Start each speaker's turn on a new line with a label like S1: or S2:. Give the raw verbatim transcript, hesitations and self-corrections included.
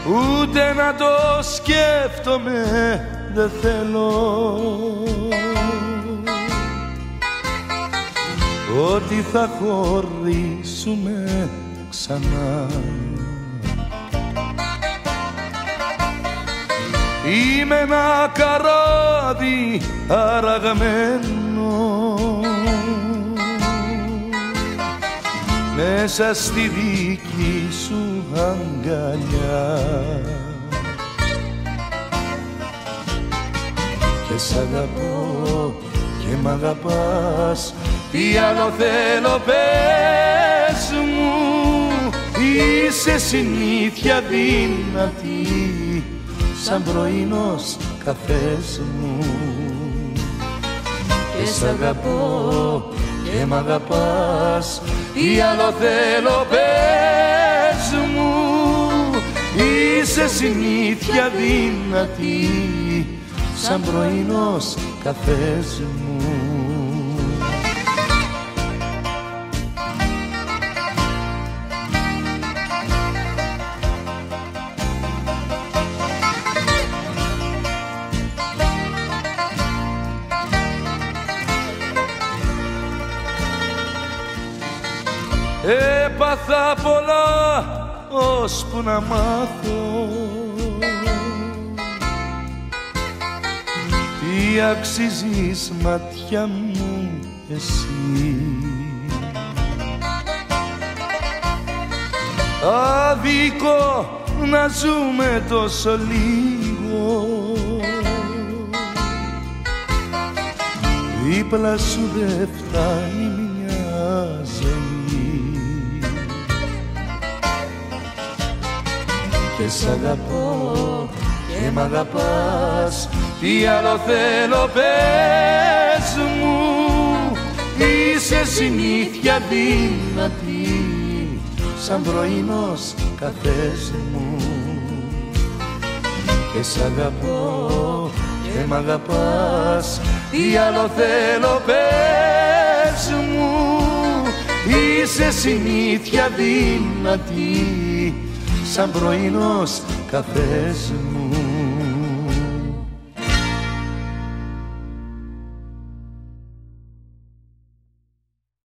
S1: ούτε να το σκέφτομαι δεν θέλω, ότι θα χωρίσουμε ξανά. Είμαι ένα καράβι αραγμένο μέσα στη δική σου αγκαλιά και σ' αγαπώ και μ' αγαπάς, τι άλλο θέλω πες μου, είσαι συνήθεια δυνατή σαν πρωινός καφές μου και σ' αγαπώ και μ' αγαπάς, τι άλλο θέλω πες μου, είσαι συνήθεια δυνατή σαν πρωινός καφές μου. Έπαθα πολλά ώσπου να μάθω τι αξίζεις ματιά μου εσύ. Άδικο να ζούμε τόσο λίγο, δίπλα σου δεν φτάνει μια ζωή και σ' αγαπώ και μ' αγαπάς, τι άλλο θέλω πες μου, είσαι συνήθεια δυνατή σαν πρωινός καφές μου και σ' αγαπώ και μ' αγαπάς, τι άλλο θέλω πες μου, είσαι συνήθεια δυνατή σαν πρωινός καφές μου.